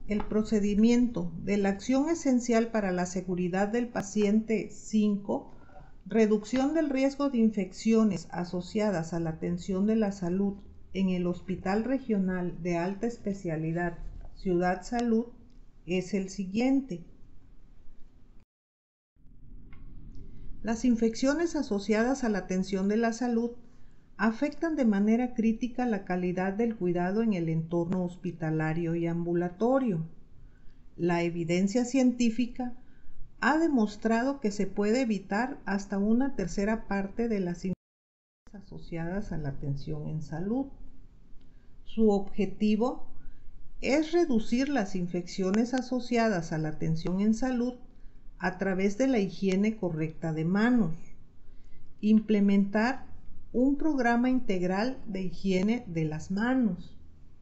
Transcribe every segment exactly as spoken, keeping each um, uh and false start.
el procedimiento de la acción esencial para la seguridad del paciente cinco, reducción del riesgo de infecciones asociadas a la atención de la salud en el Hospital Regional de Alta Especialidad Ciudad Salud, es el siguiente. Las infecciones asociadas a la atención de la salud afectan de manera crítica la calidad del cuidado en el entorno hospitalario y ambulatorio. La evidencia científica ha demostrado que se puede evitar hasta una tercera parte de las infecciones asociadas a la atención en salud. Su objetivo es reducir las infecciones asociadas a la atención en salud a través de la higiene correcta de manos, implementar un programa integral de higiene de las manos,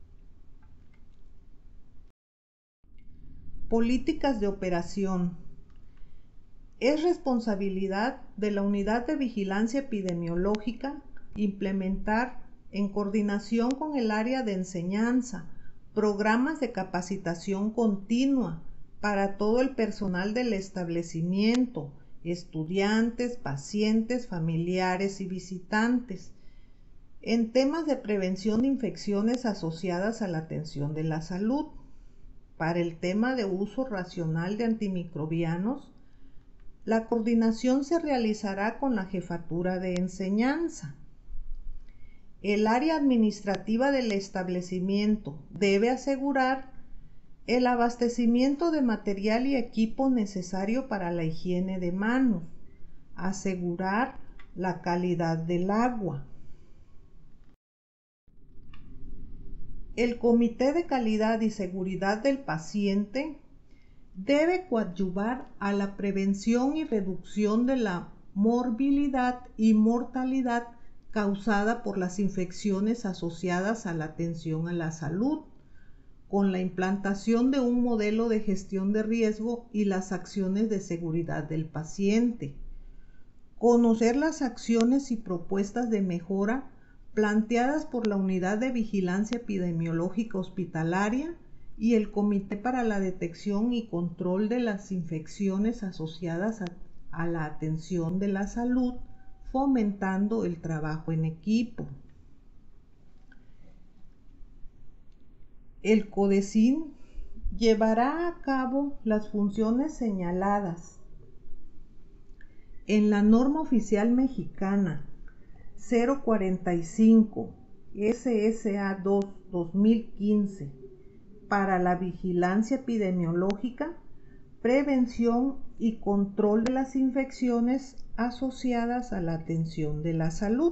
políticas de operación. Es responsabilidad de la Unidad de Vigilancia Epidemiológica implementar, en coordinación con el área de enseñanza, programas de capacitación continua para todo el personal del establecimiento, estudiantes, pacientes, familiares y visitantes, en temas de prevención de infecciones asociadas a la atención de la salud. Para el tema de uso racional de antimicrobianos, la coordinación se realizará con la jefatura de enseñanza. El área administrativa del establecimiento debe asegurar el abastecimiento de material y equipo necesario para la higiene de manos, asegurar la calidad del agua. El Comité de Calidad y Seguridad del Paciente debe coadyuvar a la prevención y reducción de la morbilidad y mortalidad causada por las infecciones asociadas a la atención a la salud, con la implantación de un modelo de gestión de riesgo y las acciones de seguridad del paciente. Conocer las acciones y propuestas de mejora planteadas por la Unidad de Vigilancia Epidemiológica Hospitalaria y el Comité para la Detección y Control de las Infecciones asociadas a, a la atención de la salud, fomentando el trabajo en equipo. El CODECIN llevará a cabo las funciones señaladas en la norma oficial mexicana cero cuarenta y cinco S S A dos dos mil quince para la vigilancia epidemiológica, prevención y control de las infecciones asociadas a la atención de la salud.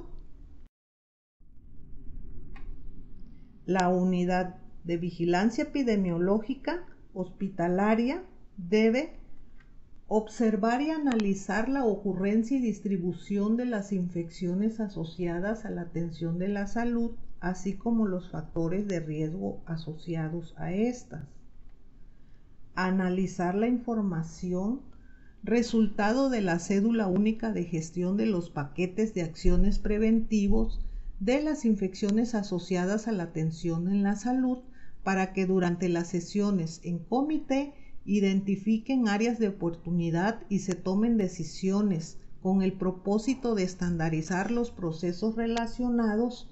La unidad de vigilancia epidemiológica hospitalaria debe observar y analizar la ocurrencia y distribución de las infecciones asociadas a la atención de la salud, así como los factores de riesgo asociados a estas. Analizar la información resultado de la cédula única de gestión de los paquetes de acciones preventivos de las infecciones asociadas a la atención en la salud, para que durante las sesiones en comité identifiquen áreas de oportunidad y se tomen decisiones con el propósito de estandarizar los procesos relacionados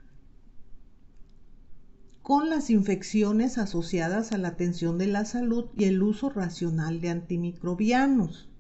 con las infecciones asociadas a la atención de la salud y el uso racional de antimicrobianos.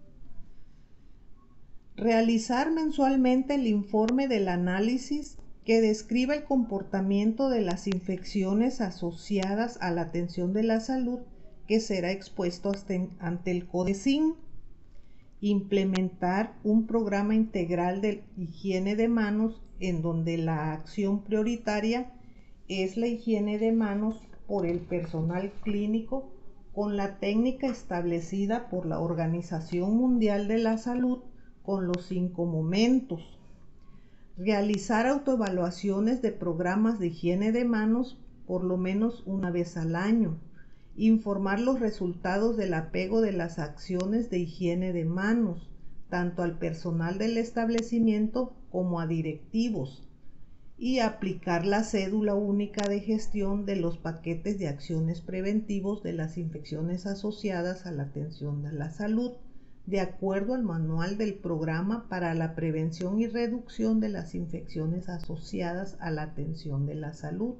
Realizar mensualmente el informe del análisis que describa el comportamiento de las infecciones asociadas a la atención de la salud, que será expuesto ante el CODECIN. Implementar un programa integral de higiene de manos en donde la acción prioritaria es la higiene de manos por el personal clínico con la técnica establecida por la Organización Mundial de la Salud con los cinco momentos. Realizar autoevaluaciones de programas de higiene de manos por lo menos una vez al año. Informar los resultados del apego de las acciones de higiene de manos, tanto al personal del establecimiento como a directivos. y aplicar la cédula única de gestión de los paquetes de acciones preventivos de las infecciones asociadas a la atención de la salud, de acuerdo al manual del Programa para la Prevención y Reducción de las Infecciones Asociadas a la Atención de la Salud.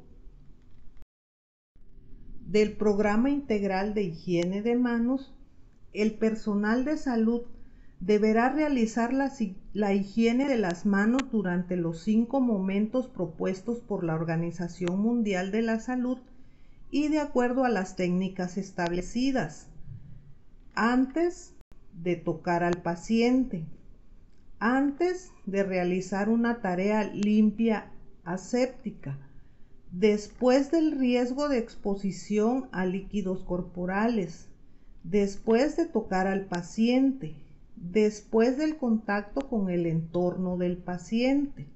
Del Programa Integral de Higiene de Manos, el personal de salud deberá realizar la, la higiene de las manos durante los cinco momentos propuestos por la Organización Mundial de la Salud y de acuerdo a las técnicas establecidas. Antes de tocar al paciente, antes de realizar una tarea limpia aséptica, después del riesgo de exposición a líquidos corporales, después de tocar al paciente, después del contacto con el entorno del paciente.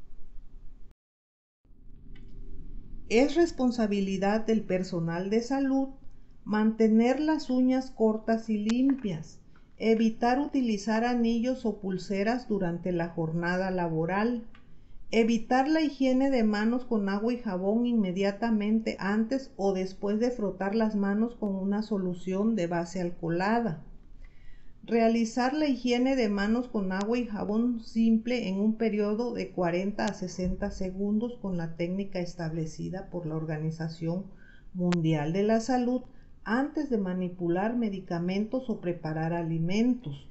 Es responsabilidad del personal de salud mantener las uñas cortas y limpias, evitar utilizar anillos o pulseras durante la jornada laboral, evitar la higiene de manos con agua y jabón inmediatamente antes o después de frotar las manos con una solución de base alcoholada. Realizar la higiene de manos con agua y jabón simple en un periodo de cuarenta a sesenta segundos con la técnica establecida por la Organización Mundial de la Salud antes de manipular medicamentos o preparar alimentos.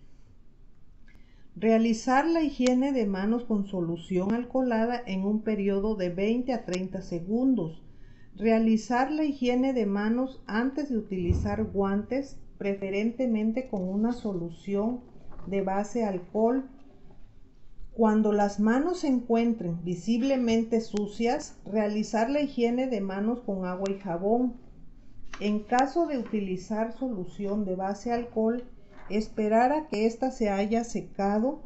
Realizar la higiene de manos con solución alcoholada en un periodo de veinte a treinta segundos. Realizar la higiene de manos antes de utilizar guantes, preferentemente con una solución de base alcohol. Cuando las manos se encuentren visiblemente sucias, realizar la higiene de manos con agua y jabón. En caso de utilizar solución de base alcohol, esperar a que ésta se haya secado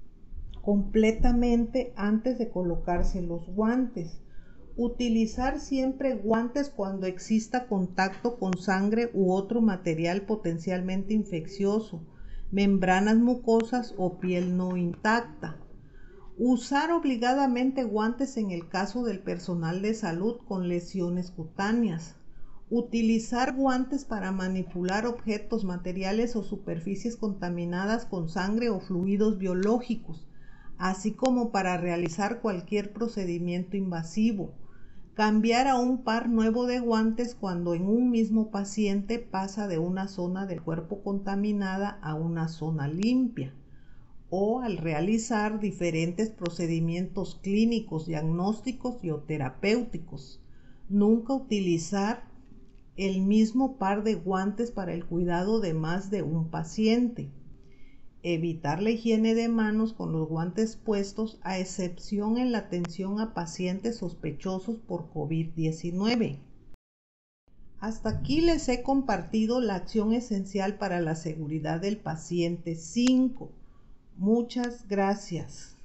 completamente antes de colocarse los guantes. Utilizar siempre guantes cuando exista contacto con sangre u otro material potencialmente infeccioso, membranas mucosas o piel no intacta. Usar obligadamente guantes en el caso del personal de salud con lesiones cutáneas. Utilizar guantes para manipular objetos, materiales o superficies contaminadas con sangre o fluidos biológicos, así como para realizar cualquier procedimiento invasivo. Cambiar a un par nuevo de guantes cuando en un mismo paciente pasa de una zona del cuerpo contaminada a una zona limpia, o al realizar diferentes procedimientos clínicos, diagnósticos y o terapéuticos. Nunca utilizar el mismo par de guantes para el cuidado de más de un paciente. Evitar la higiene de manos con los guantes puestos, a excepción en la atención a pacientes sospechosos por COVID diecinueve. Hasta aquí les he compartido la acción esencial para la seguridad del paciente cinco. Muchas gracias.